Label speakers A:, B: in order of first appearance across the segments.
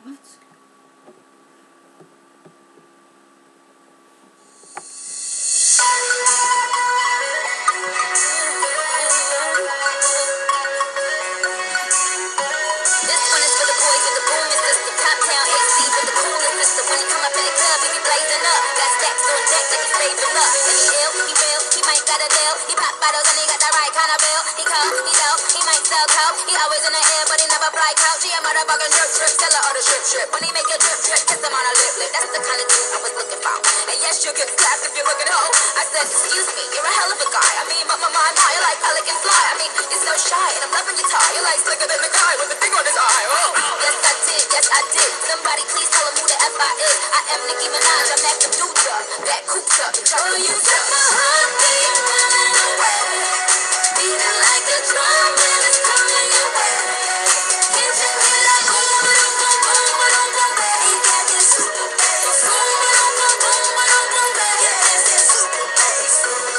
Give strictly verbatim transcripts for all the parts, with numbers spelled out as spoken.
A: He always in the air, but he never fly couch. He a motherfucking drip drip, tell her all the drip drip. When he make a drip drip, kiss him on a lip lip. That's the kind of dude I was looking for. And yes, you'll get slapped if you're looking home. I said, excuse me, you're a hell of a guy. I mean, but my mind, you're like pelican fly. I mean, you're so shy, and I'm loving your tie. You're like slicker than the guy with the thing on his eye. Oh, yes I did, yes I did. Somebody please tell him who the F I is. I am Nicki Minaj, I'm that Medusa, that Cooper. Oh, you set my heart beat running away, beating like a drum when it's coming your way. Can't you hear that boom, boom, boom, boom, boom, boom, boom? He got that super bass. Boom, boom, boom, boom, boom, boom, boom. He got that super bass.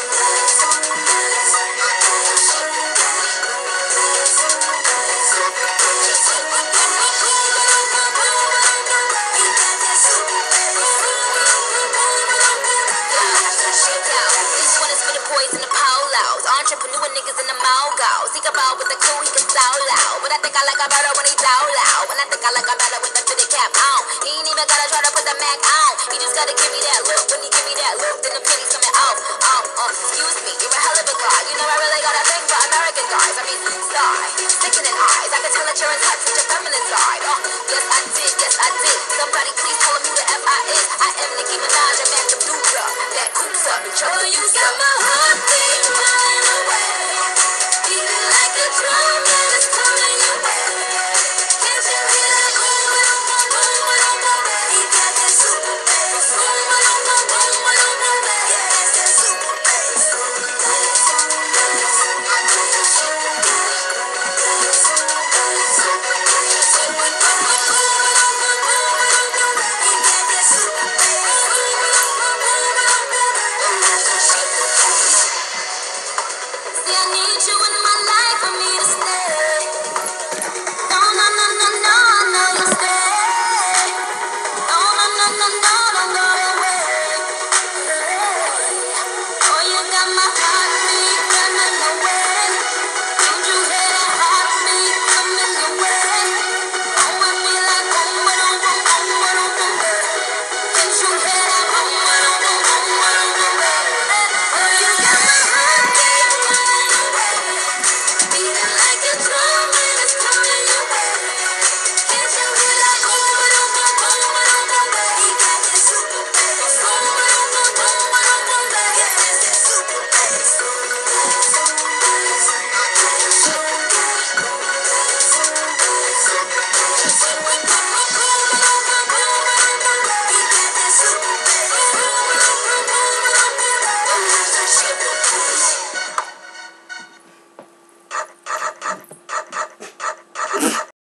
A: Entrepreneur niggas in the mogos. He can ball with the cool, he can slow loud. But I think I like a better when he low loud. When I think I like a better with the fitted cap on. He ain't even gotta try to put the Mac on. He just gotta give me that look. When he give me that look, then the penny's coming off. Oh, uh, excuse me, you're a hell of a guy. You know I really got a thing for American guys. I mean, sigh, sickening eyes. I can tell that you're in touch with your feminine side. Oh, yes I did, yes I did. Somebody please tell him who the F I is. I am Nicki Minaj, I'm at the Medusa, that Cooper. Oh, you